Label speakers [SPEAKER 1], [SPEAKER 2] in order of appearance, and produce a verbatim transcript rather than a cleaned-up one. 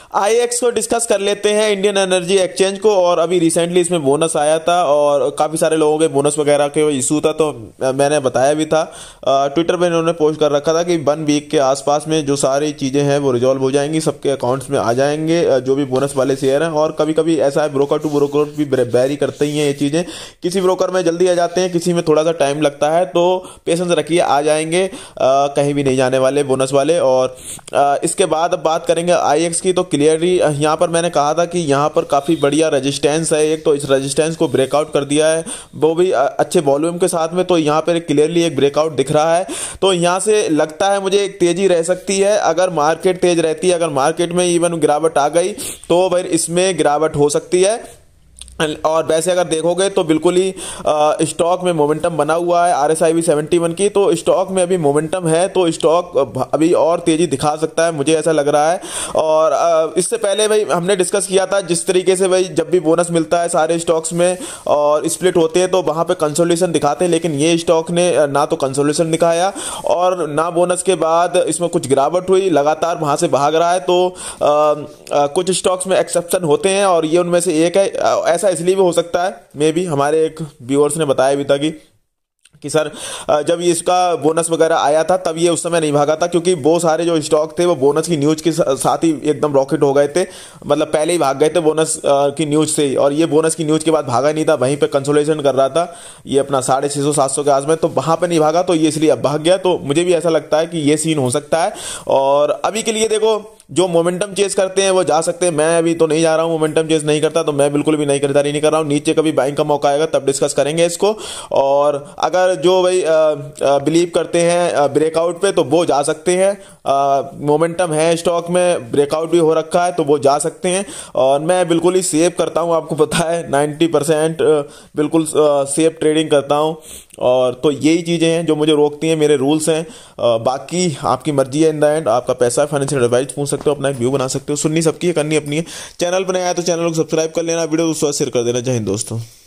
[SPEAKER 1] आई ई x को discuss कर लेते हैं, इंडियन एनर्जी एक्सचेंज को। और अभी रिसेंटली इसमें बोनस आया था और काफ़ी सारे लोगों के बोनस वगैरह के इशू था, तो मैंने बताया भी था, ट्विटर पे इन्होंने पोस्ट कर रखा था कि वन वीक के आसपास में जो सारी चीज़ें हैं वो रिजॉल्व हो जाएंगी, सबके अकाउंट्स में आ जाएंगे जो भी बोनस वाले शेयर हैं। और कभी कभी ऐसा है, ब्रोकर टू ब्रोकर भी वेरी करते ही हैं ये चीज़ें, किसी ब्रोकर में जल्दी आ जाते हैं, किसी में थोड़ा सा टाइम लगता है, तो पेशेंस रखिए, आ जाएंगे, आ, कहीं भी नहीं जाने वाले बोनस वाले। और आ, इसके बाद अब बात करेंगे आई ई एक्स की, तो क्लियरली यहाँ पर मैंने कहा था कि यहाँ पर काफ़ी बढ़िया रेजिस्टेंस है एक, तो इस रेजिस्टेंस को ब्रेकआउट कर दिया है, वो भी अच्छे वॉल्यूम के साथ में। तो यहाँ पर क्लियरली एक ब्रेकआउट दिख रहा है, तो यहाँ से लगता है मुझे एक तेज़ी रह सकती है। अगर मार्केट तेज रहती है, अगर मार्केट में इवन गिरावट आ गई तो फिर इसमें गिरावट हो सकती है। और वैसे अगर देखोगे तो बिल्कुल ही स्टॉक में मोमेंटम बना हुआ है, आर एस आई भी सेवेंटी वन की, तो स्टॉक में अभी मोमेंटम है, तो स्टॉक अभी और तेजी दिखा सकता है, मुझे ऐसा लग रहा है। और आ, इससे पहले भाई हमने डिस्कस किया था, जिस तरीके से भाई जब भी बोनस मिलता है सारे स्टॉक्स में और स्प्लिट होते हैं तो वहाँ पे कंसोलिडेशन दिखाते हैं, लेकिन ये स्टॉक ने ना तो कंसोलिडेशन दिखाया और ना बोनस के बाद इसमें कुछ गिरावट हुई, लगातार वहाँ से भाग रहा है। तो आ, आ, कुछ स्टॉक्स में एक्सेप्शन होते हैं और ये उनमें से एक है। ऐसा इसलिए भी हो सकता है, मे बी हमारे एक व्यूअर्स ने बताया भी था कि कि सर जब ये इसका बोनस वगैरह आया था तब ये उस समय नहीं भागा था, क्योंकि वो सारे जो स्टॉक थे वो बोनस की न्यूज़ के साथ ही एकदम रॉकेट हो गए थे, मतलब पहले ही भाग गए थे बोनस की न्यूज़ से ही। और ये बोनस की न्यूज़ के बाद भागा नहीं था, वहीं पे कंसोलिडेशन कर रहा था ये अपना साढ़े छः सौ सात सौ के आस में, तो वहाँ पे नहीं भागा, तो ये इसलिए अब भाग गया। तो मुझे भी ऐसा लगता है कि ये सीन हो सकता है। और अभी के लिए देखो, जो मोमेंटम चेस करते हैं वो जा सकते हैं, मैं अभी तो नहीं जा रहा हूँ, मोमेंटम चेस नहीं करता तो मैं बिल्कुल भी नहीं खरीदारी नहीं कर रहा हूँ। नीचे कभी बाइंग का मौका आएगा तब डिस्कस करेंगे इसको। और अगर जो भाई बिलीव करते हैं ब्रेकआउट पे तो वो जा सकते हैं, मोमेंटम है स्टॉक में, ब्रेकआउट भी हो रखा है तो वो जा सकते हैं। और मैं बिल्कुल ही सेफ करता हूँ, आपको पता है नाइन्टी परसेंट बिल्कुल सेफ ट्रेडिंग करता हूँ। और तो यही चीज़ें हैं जो मुझे रोकती हैं, मेरे रूल्स हैं। बाकी आपकी मर्जी है, इन द एंड आपका पैसा है, फाइनेंशियल एडवाइस पूछ सकते हो, अपना एक व्यू बना सकते हो, सुननी सबकी है, करनी अपनी है। चैनल पर नया है तो चैनल को सब्सक्राइब कर लेना, वीडियो दोस्तों शेयर कर देना। जय हिंद दोस्तों।